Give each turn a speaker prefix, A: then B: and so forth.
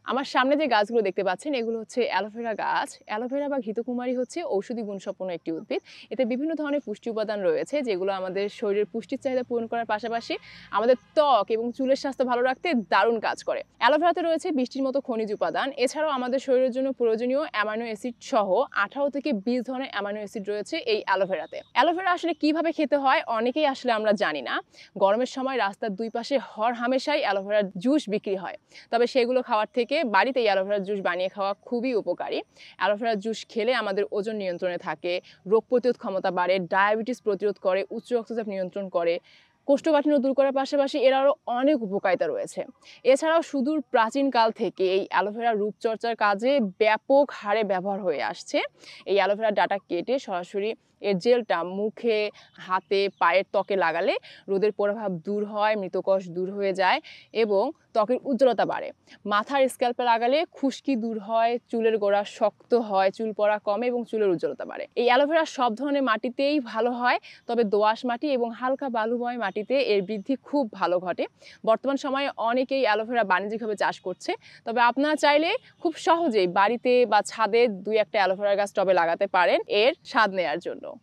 A: আমার সামনে যে গাছগুলো দেখতে পাচ্ছেন এগুলো হচ্ছে অ্যালোভেরা গাছ। অ্যালোভেরা বা ঘৃতকুমারী হচ্ছে ঔষধি গুণসম্পন্ন একটি উদ্ভিদ। এতে বিভিন্ন ধরনের পুষ্টি উপাদান রয়েছে যেগুলো আমাদের শরীরের পুষ্টির চাহিদা পূরণ করার পাশাপাশি আমাদের ত্বক এবং চুলের স্বাস্থ্য ভালো রাখতে দারুণ কাজ করে। অ্যালোভেরাতে রয়েছে ২০টির মতো খনিজ উপাদান। এছাড়াও আমাদের শরীরের জন্য প্রয়োজনীয় অ্যামাইনো অ্যাসিড সহ ১৮ থেকে ২০ ধরনের অ্যামাইনো অ্যাসিড রয়েছে এই অ্যালোভেরাতে। অ্যালোভেরা আসলে কিভাবে খেতে হয় অনেকেই আসলে আমরা জানি না। গরমের সময় রাস্তার দুই পাশে হরহামেশাই অ্যালোভেরার জুস বিক্রি হয়। তবে সেগুলো খাওয়ার থেকে বাড়িতে অ্যালোভেরার জুস বানিয়ে খাওয়া খুবই উপকারী। অ্যালোভেরার জুস খেলে আমাদের ওজন নিয়ন্ত্রণে থাকে, রোগ প্রতিরোধ ক্ষমতা বাড়ে, ডায়াবেটিস প্রতিরোধ করে, উচ্চ রক্তচাপ নিয়ন্ত্রণ করে, কোষ্ঠকাঠিন্য দূর করার পাশাপাশি এর আরও অনেক উপকারিতা রয়েছে। এছাড়াও সুদূর প্রাচীনকাল থেকে এই অ্যালোভেরা রূপচর্চার কাজে ব্যাপক হারে ব্যবহার হয়ে আসছে। এই অ্যালোভেরার ডাঁটা কেটে সরাসরি এর জেলটা মুখে, হাতে, পায়ের ত্বকে লাগালে রোদের প্রভাব দূর হয়, মৃতকোষ দূর হয়ে যায় এবং ত্বকের উজ্জ্বলতা বাড়ে। মাথার স্ক্যাল্পে লাগালে খুশকি দূর হয়, চুলের গোড়া শক্ত হয়, চুল পড়া কমে এবং চুলের উজ্জ্বলতা বাড়ে। এই অ্যালোভেরা সব ধরনের মাটিতেই ভালো হয়, তবে দোআঁশ মাটি এবং হালকা বালুময় মাটিতে এর বৃদ্ধি খুব ভালো ঘটে। বর্তমান সময়ে অনেকেই অ্যালোভেরা বাণিজ্যিকভাবে চাষ করছে। তবে আপনারা চাইলে খুব সহজেই বাড়িতে বা ছাদে ২-১টা অ্যালোভেরা গাছ টবে লাগাতে পারেন এর স্বাদ নেয়ার জন্য।